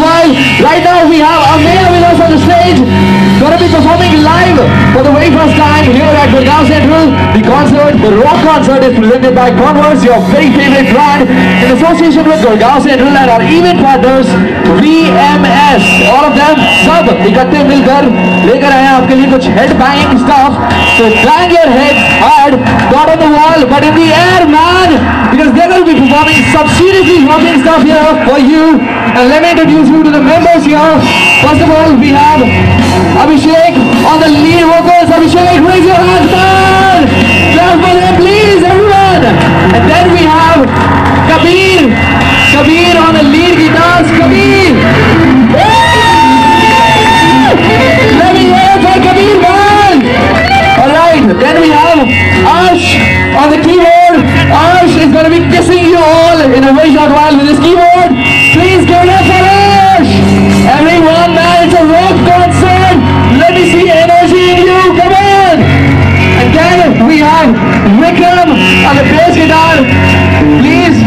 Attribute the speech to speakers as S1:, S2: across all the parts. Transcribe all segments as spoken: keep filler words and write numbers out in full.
S1: while. Right now we have Ameya with us on the stage. Gonna be performing live for the very first time here at Gurgaon Central. The concert, the rock concert, is presented by Converse, your very favorite brand, in association with Gurgaon Central and our event partners V M S. All of them सब इकट्ठे मिलकर लेकर आए हैं आपके लिए कुछ head banging stuff. So bang your heads hard, not on the wall but in the air, man, because they're going to be performing some seriously rocking stuff here for you. And let me introduce you to the members here. First of all, we have Abhishek on the lead vocals. Abhishek, raise your hands, man! Clap for them, please, everyone! And then we have Kabir. Kabir on the lead guitars. Kabir! Let me hear it for Kabir, man! Alright, then we have Ash on the keyboard. Ash is going to be kissing you all in a very short while with his keyboard. Please give it up for Ash! Everyone, man, it's a rock concert. Let me see energy in you. Come on! And then we have Vikram on the bass guitar. Please.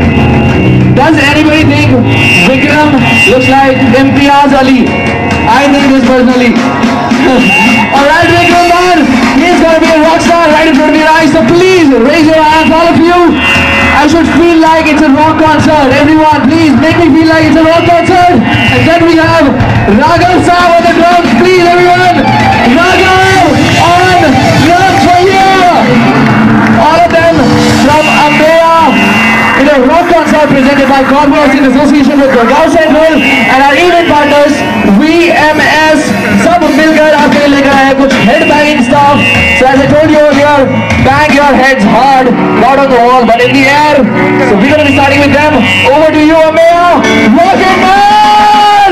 S1: Does anybody think Vikram looks like Imtiaz Ali? I think this personally. Alright, Vikram, man. He's gonna be a rock star right in front of your eyes. So please raise your hands, all of you. I should feel like it's a rock concert. Everyone, please make me feel like it's a rock concert. And then we have Raghav Saab on the drums. Please, everyone. Raghav on drums for you. All of them from Ameya in a rock concert presented by Converse in association with Gurgaon Central and our event partners V M S. सब मिलकर आपके लिए लेकर आए कुछ head banging stuff. So as I told you earlier, bang your heads hard, not on the wall but in the air. So we're going to be starting with them. Over to you, Ameya. Rock it, man!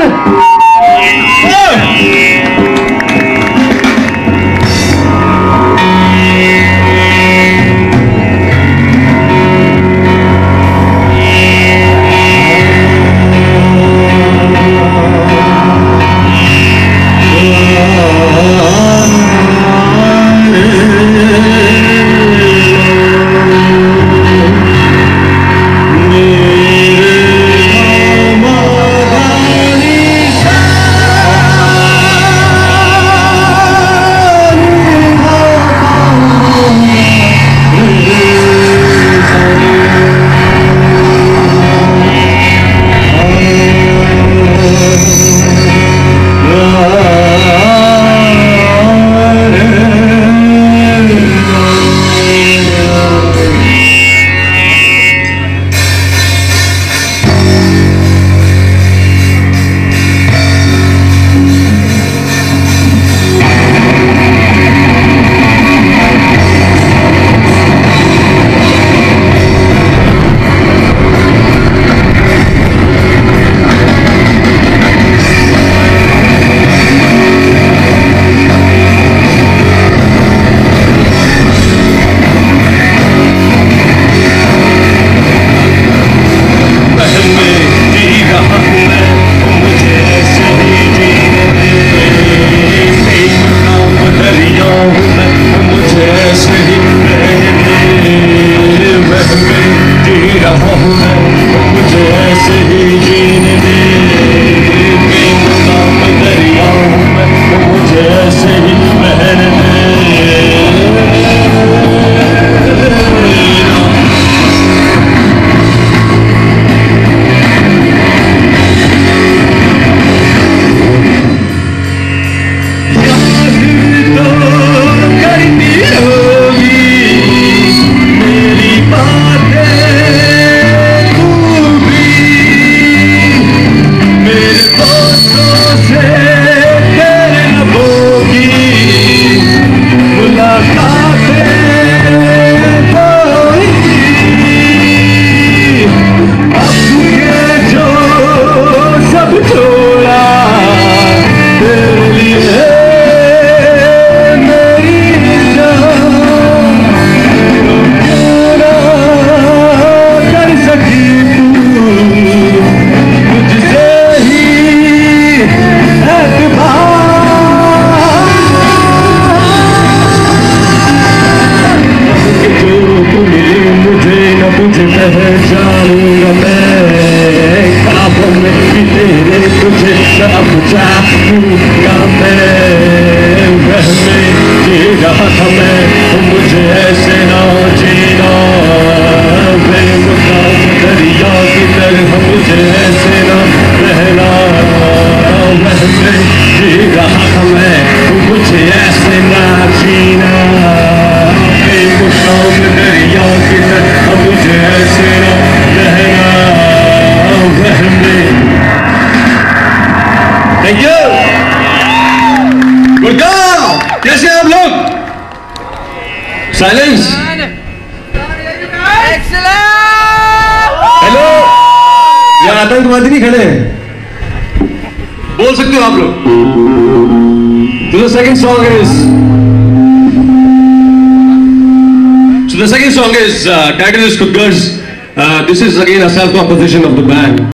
S2: पहचानूंगा मैं ख्वाबों में मेरे तुझे सब चाहूं या मैं वहमे जी रहा था मैं, मुझे ऐसे ना जीना बेमुकाम दरिया की तरह, मुझे ऐसे ना रहना वहमे जी रहा था मैं, मुझे ऐसे ना जीना बेमुकाम दरिया की तरह, मुझे ऐसे ना रहना वहमे। Thank you, good girl. कैसे हैं आप लोग? साइलेंस। हेलो, यार आतंकवादी नहीं खड़े हैं, बोल सकते हो आप लोग? तो the second song is so the second song is uh, title is Kuggers. Uh, this is again a self composition of the band.